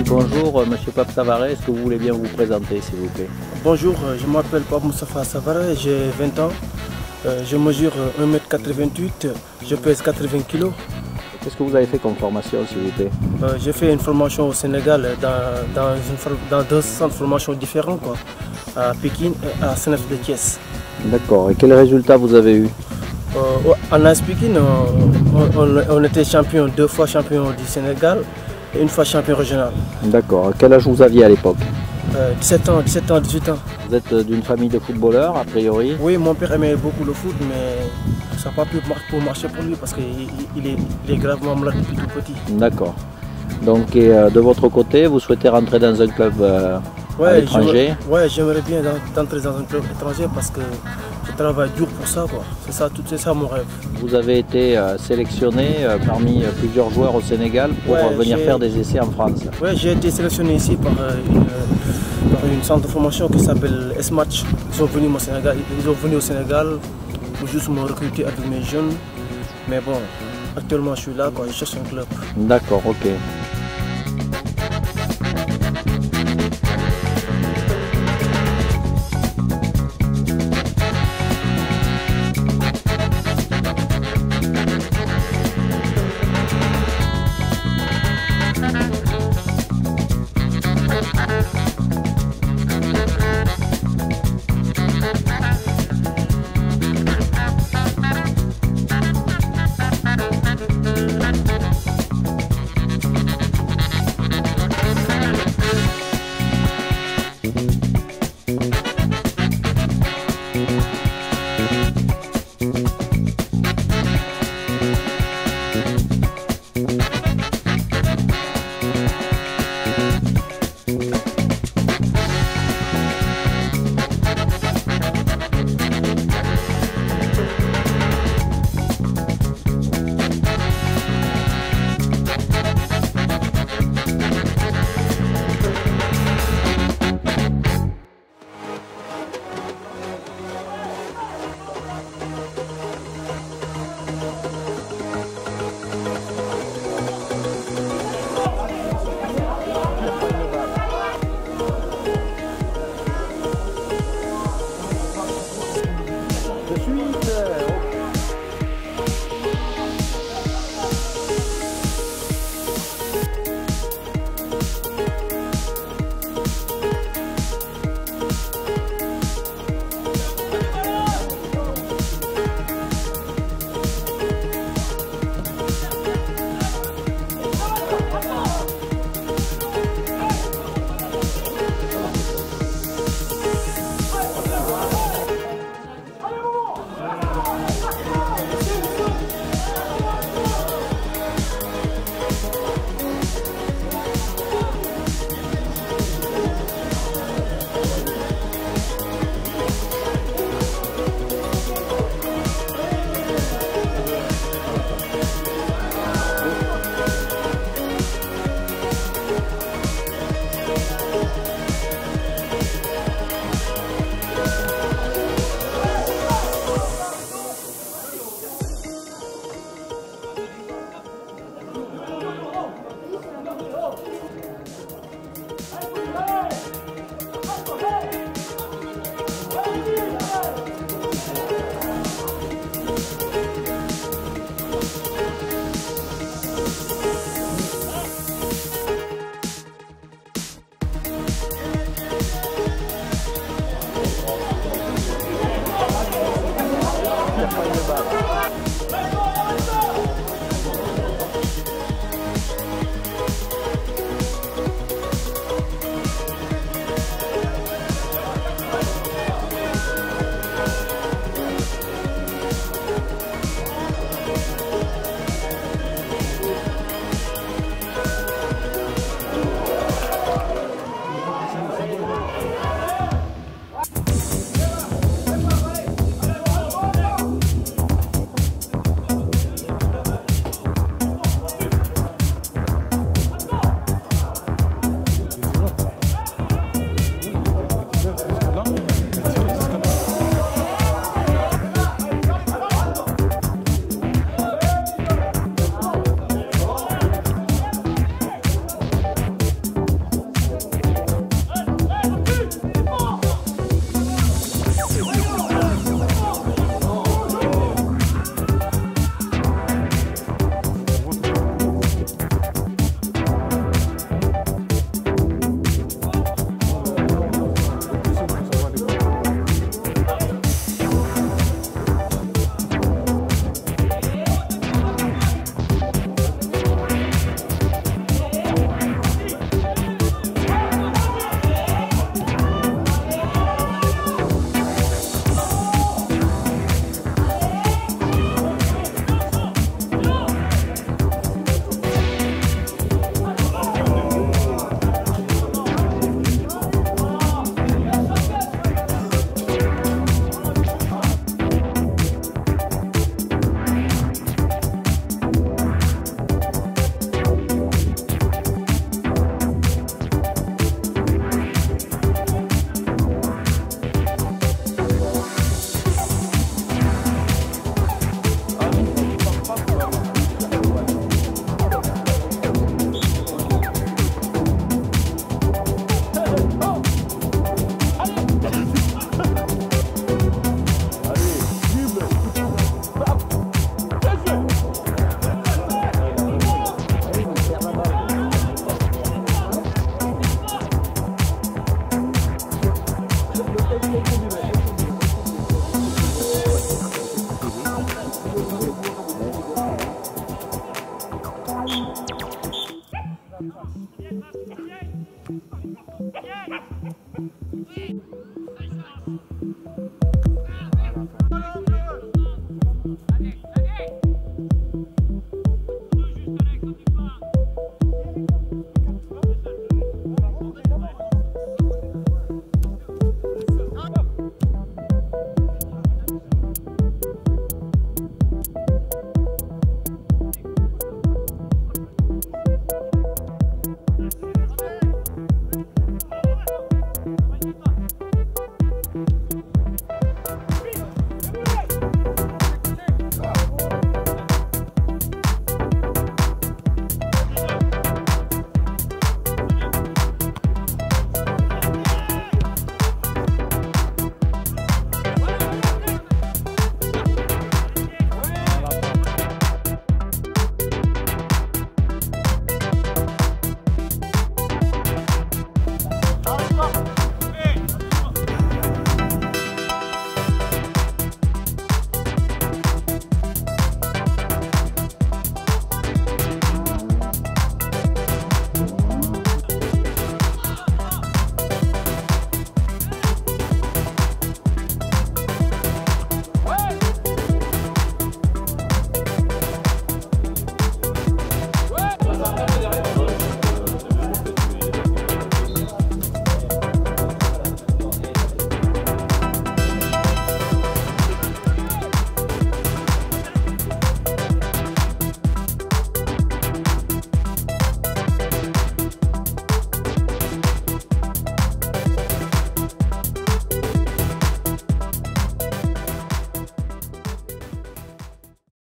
Bonjour, Monsieur Pape Savaret, est-ce que vous voulez bien vous présenter, s'il vous plaît? Bonjour, je m'appelle Pape Moustapha Savaret, j'ai 20 ans, je mesure 1m88, je pèse 80 kg. Qu'est-ce que vous avez fait comme formation, s'il vous plaît? J'ai fait une formation au Sénégal dans deux centres de formation différents, quoi, à Pékin et à Senef de Thiès. D'accord, et quels résultats vous avez eu? En Ice Pékin, on était champion, 2 fois champion du Sénégal et 1 fois champion régional. D'accord, quel âge vous aviez à l'époque? 17 ans, 18 ans. Vous êtes d'une famille de footballeurs, a priori? Oui, mon père aimait beaucoup le foot, mais ça n'a pas pu marcher pour lui parce qu'il est gravement malade depuis tout petit. D'accord. Donc, de votre côté, vous souhaitez rentrer dans un club à l'étranger? Oui, j'aimerais bien entrer dans un club étranger parce que je travaille dur pour ça, quoi. C'est ça mon rêve. Vous avez été sélectionné parmi plusieurs joueurs au Sénégal pour venir faire des essais en France. Oui, j'ai été sélectionné ici par une centre de formation qui s'appelle S-Match. Ils sont venus au Sénégal pour juste me recruter avec mes jeunes. Mais bon, actuellement je suis là, quoi, je cherche un club. D'accord, ok.